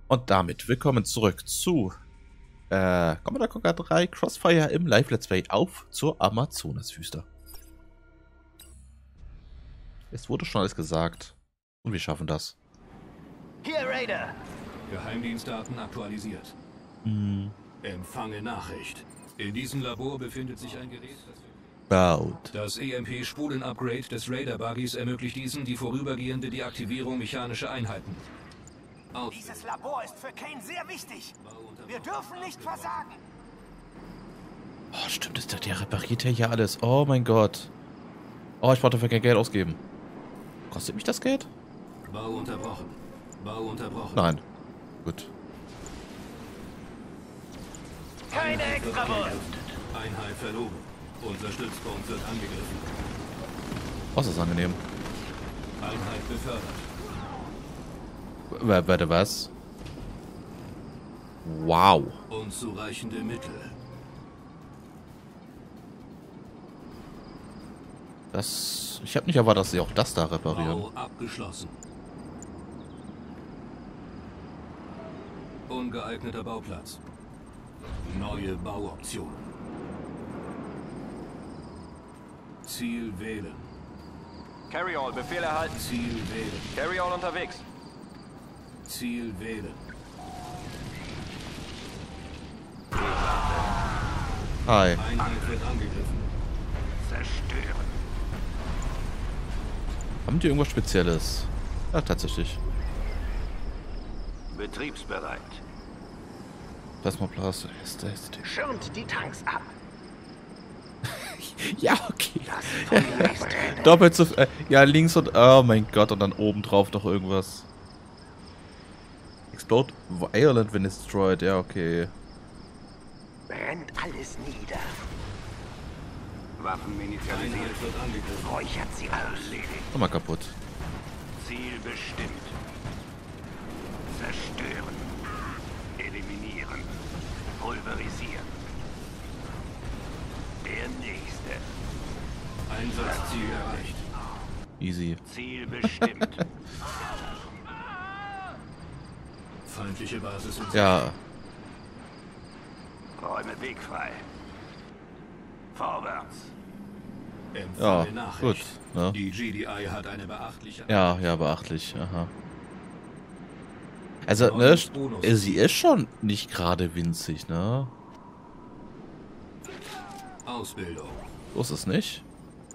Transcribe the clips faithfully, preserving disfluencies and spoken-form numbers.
Und damit willkommen zurück zu äh, Command and Conquer drei Crossfire im Live-Let's Play auf zur Amazonaswüste. Es wurde schon alles gesagt und wir schaffen das. Hier, Raider! Geheimdienstdaten aktualisiert. Hm. Empfange Nachricht. In diesem Labor befindet sich ein Gerät, das... Baut. Das E M P-Spulen-Upgrade des Raider-Buggies ermöglicht diesen die vorübergehende Deaktivierung mechanischer Einheiten. Aus Dieses Labor ist für Kane sehr wichtig. Wir dürfen nicht versagen. Oh, stimmt, ist der, der repariert ja hier alles. Oh mein Gott. Oh, ich brauche dafür kein Geld ausgeben. Kostet mich das Geld? Bau unterbrochen. Bau unterbrochen. Nein. Gut. Keine Extrawurst. Einheit verloren. Unser Stützpunkt wird angegriffen. Was ist angenehm? Einheit befördert. W- Warte, was? Wow. Unzureichende Mittel. Das... Ich habe nicht erwartet, dass sie auch das da reparieren. Bau abgeschlossen. Ungeeigneter Bauplatz. Neue Bauoption. Ziel wählen. Carry-all, Befehl erhalten. Ziel wählen. Carry-all unterwegs. Ziel wählen. Hi. Einheit wird angegriffen. Zerstören. Haben die irgendwas Spezielles? Ja, tatsächlich. Betriebsbereit. Plasmaplas. Ist das Schirmt die Tanks ab. Ja, okay. Das Feuer ist ready. Doppelt so... Äh, ja, links und... Oh mein Gott, und dann oben drauf noch irgendwas. Explode violent when destroyed. Ja, okay. Brennt alles nieder. Waffen initialisiert. Einheit wird angegriffen. Räuchert sie aus. Nochmal kaputt. Ziel bestimmt. Zerstören. Eliminieren. Pulverisieren. Der nächste. Einsatzziel erreicht. Easy. Ziel bestimmt. Feindliche Basis in Ja. Räume Weg frei. Vorwärts. Empfange Ja, Nachricht. gut, ne? Die G D I hat eine beachtliche... Ja, ja, beachtlich. Aha. Also, ne, sie ist schon nicht gerade winzig, ne? Ausbildung. So ist es nicht.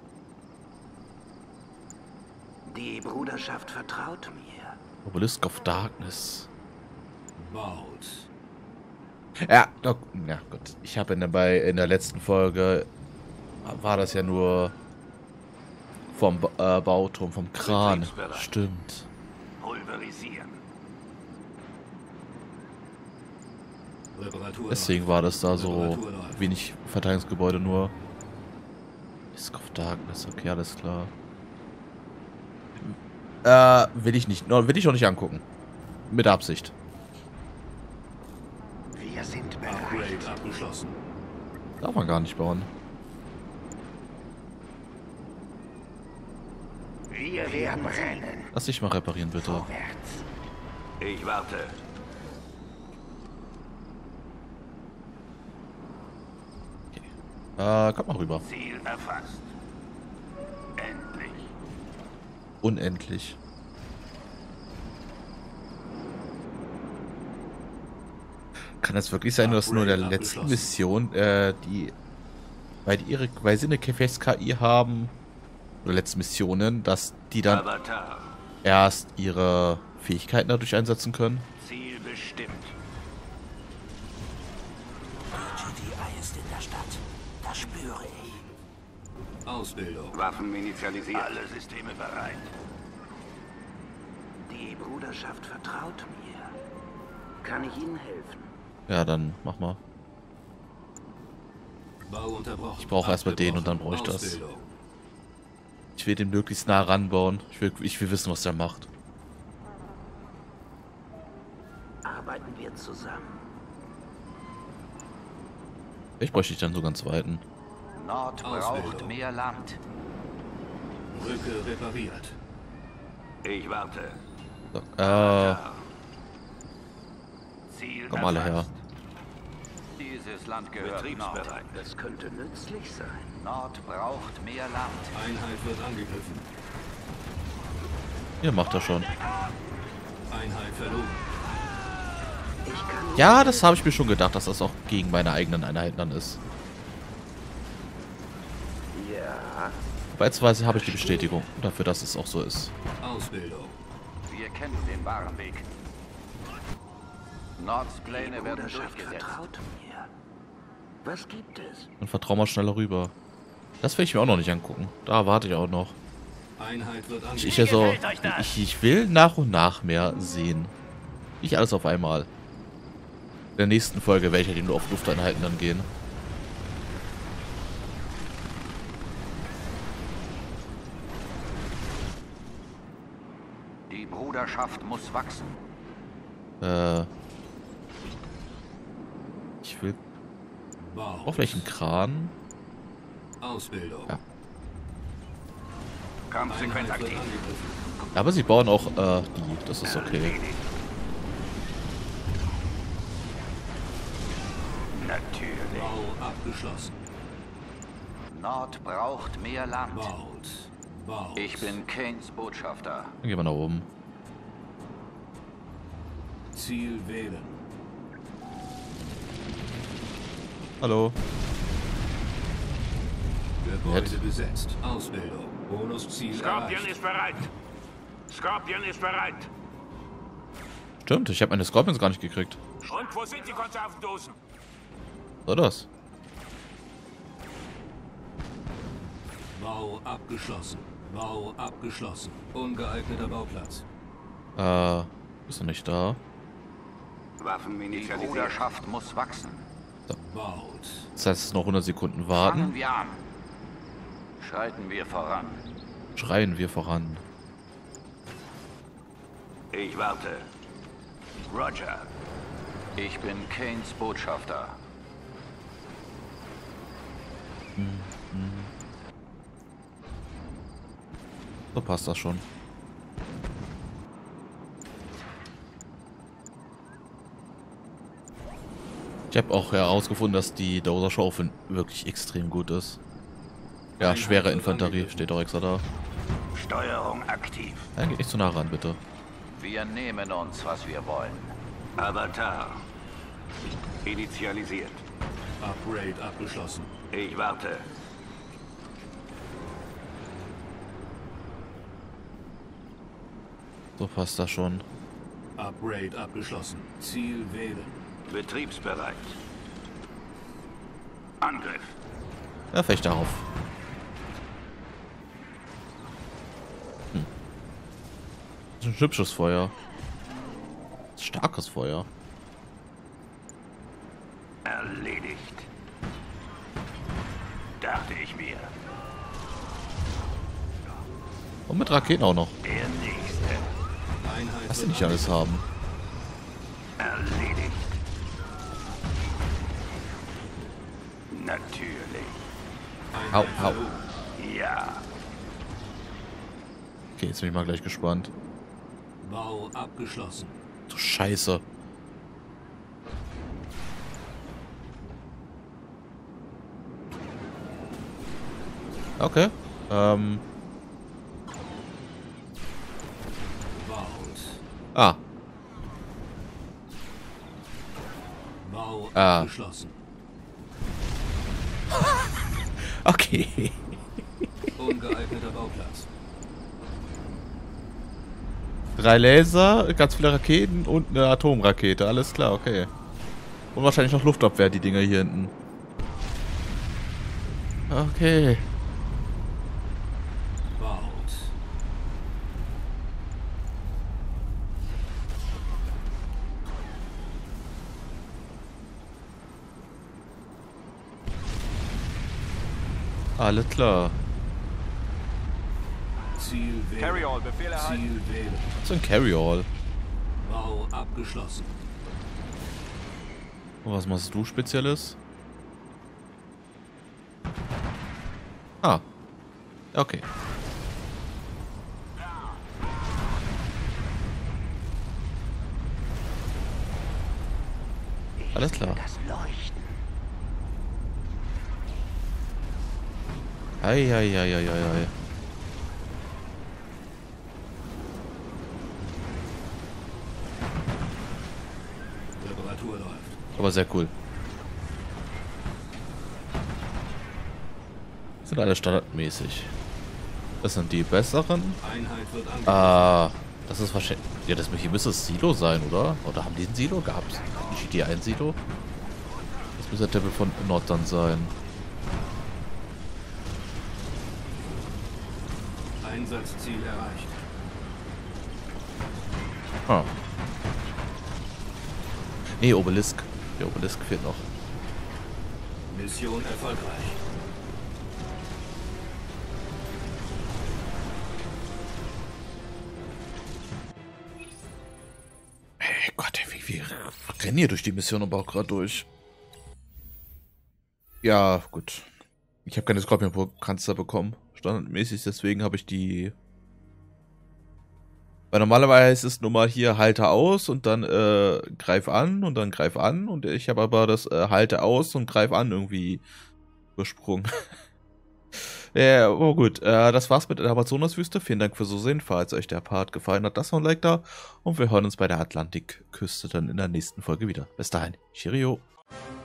Die Bruderschaft vertraut mir. Obelisk of Darkness. Baut. Ja, doch, ja gut. Ich habe in der, bei, in der letzten Folge war das ja nur vom äh, Bauturm, vom Kran. Betriebsbereit. Stimmt. Pulverisieren. Reparatur. Deswegen war das da so Reparatur läuft. wenig Verteidigungsgebäude nur. Risk of Darkness, okay, alles klar. Äh, will ich nicht, no, will ich auch nicht angucken. Mit Absicht. Wir sind bereit. Upgrade abgeschlossen. Darf man gar nicht bauen. Wir werden brennen. Lass dich mal reparieren, bitte. Vorwärts. Ich warte. Äh, kommt mal rüber. Ziel erfasst. Endlich. Unendlich. Kann es wirklich sein, dass nur in der letzten Mission, äh, die, weil die ihre, weil sie eine K F S-K I haben, oder letzten Missionen, dass die dann Avatar. erst ihre Fähigkeiten dadurch einsetzen können? Ziel bestimmt. G D I ist in der Stadt. Das spüre ich. Ausbildung. Waffen initialisiert. Alle Systeme bereit. Die Bruderschaft vertraut mir. Kann ich Ihnen helfen? Ja, dann mach mal. Bau unterbrochen. Ich brauche erstmal den und dann brauche ich das. Ausbildung. Ich will den möglichst nah ranbauen. Ich will, ich will wissen, was der macht. Arbeiten wir zusammen. Ich bräuchte ich dann sogar einen zweiten. Nord braucht mehr Land. Brücke repariert. Ich warte. So, äh, Ziel Komm alle her. erfasst. Dieses Land gehört Nord. Betriebsbereit. Es könnte nützlich sein. Nord braucht mehr Land. Einheit wird angegriffen. Ihr macht das schon. Einheit verloren. Ich kann Ja, das habe ich mir schon gedacht, dass das auch gegen meine eigenen Einheiten dann ist. Ja, Aber jetzt weiß ich, habe ich die Bestätigung dafür, dass es auch so ist. Ausbildung. wir kennen den wahren Weg. Nords Pläne werden Bruderschaft durchgesetzt. vertraut mir. Was gibt es? Und vertrau mal schneller rüber. Das will ich mir auch noch nicht angucken. Da warte ich auch noch. Einheit wird Ich, angegriffen. ich, also, ich, ich will nach und nach mehr sehen. Nicht alles auf einmal. In der nächsten Folge werde ich ja nur auf Lufteinheiten dann gehen. Die Bruderschaft muss wachsen. Äh. Ich will Bau. auch vielleicht einen Kran. Ausbildung. Ja. Kampfsequenz Einheit wird aktiv. angegriffen. Aber sie bauen auch äh, die. Das ist okay. Erledigt. Natürlich. Bau abgeschlossen. Nord braucht mehr Land. Baut. Baut. Ich bin Kanes Botschafter. Dann gehen wir nach oben. Ziel wählen. Hallo. Gebäude Nett. besetzt. Ausbildung. Bonusziel Skorpion erreicht. ist bereit. Skorpion ist bereit. Stimmt, ich habe meine Scorpions gar nicht gekriegt. Und wo sind die Konservendosen? So das. Bau abgeschlossen. Bau abgeschlossen. Ungeeigneter Bauplatz. Äh, ist noch nicht da. Waffen Die initialisiert. Bruderschaft muss wachsen. Baut. Das heißt, noch hundert Sekunden Fangen warten. wir an. Schreiten wir voran. Schreien wir voran. Ich warte. Roger. Ich bin Kanes Botschafter. So passt das schon. Ich habe auch herausgefunden, dass die Dozer-Schaufel wirklich extrem gut ist. Ja, schwere Infanterie steht auch extra da. Steuerung aktiv. Ja, geht nicht zu nah ran, bitte. Wir nehmen uns, was wir wollen. Avatar. Initialisiert. Upgrade abgeschlossen. Ich warte. So passt das schon. Upgrade abgeschlossen. Ziel wählen. Betriebsbereit. Angriff. Ja, vielleicht darauf. Hm. Das ist ein hübsches Feuer. Das ist starkes Feuer. Erledigt. Dachte ich mir. Und mit Raketen auch noch. Der nächste. Einheit Was sie wird nicht alles haben. Erledigt. Natürlich. Au, Einheit au. verloren. Ja. Okay, jetzt bin ich mal gleich gespannt. Bau abgeschlossen. Du Scheiße. Okay. Ähm. Baut. Ah. Bau Ah. abgeschlossen. Okay. Ungeeigneter Bauplatz. Drei Laser, ganz viele Raketen und eine Atomrakete. Alles klar, okay. Und wahrscheinlich noch Luftabwehr, die Dinger hier hinten. Okay. Baut. Alles klar. Ziel wählen. Carry-all, Befehl erhalten. Ziel wählen. So ein Carry-All. Bau abgeschlossen. Und was machst du Spezielles? Ah. Okay. Alles klar. Das Leuchten. Eieieiei. Reparatur läuft. Aber sehr cool. Sind alle standardmäßig. Das sind die besseren. Einheit wird angegriffen. Ah, das ist wahrscheinlich... Ja, das hier müsste das Silo sein, oder? Oder haben die ein Silo gehabt? G T ein Silo? Das müsste der Tempel von Nord dann sein. Einsatzziel erreicht. Ah. Nee, Obelisk. Der Obelisk fehlt noch. Mission erfolgreich. Hey Gott, wie wir rennen hier durch die Mission aber auch gerade durch. Ja, gut. Ich habe keine Scorpion-Kanzler bekommen. Standardmäßig, deswegen habe ich die... Weil normalerweise ist es nur mal hier halte aus und dann äh, greif an und dann greif an. Und ich habe aber das äh, halte aus und greif an irgendwie übersprungen. Ja, oh gut, äh, das war's mit der Amazonaswüste. Vielen Dank fürs Zusehen. Falls euch der Part gefallen hat, lasst noch ein Like da. Und wir hören uns bei der Atlantikküste dann in der nächsten Folge wieder. Bis dahin, Cheerio.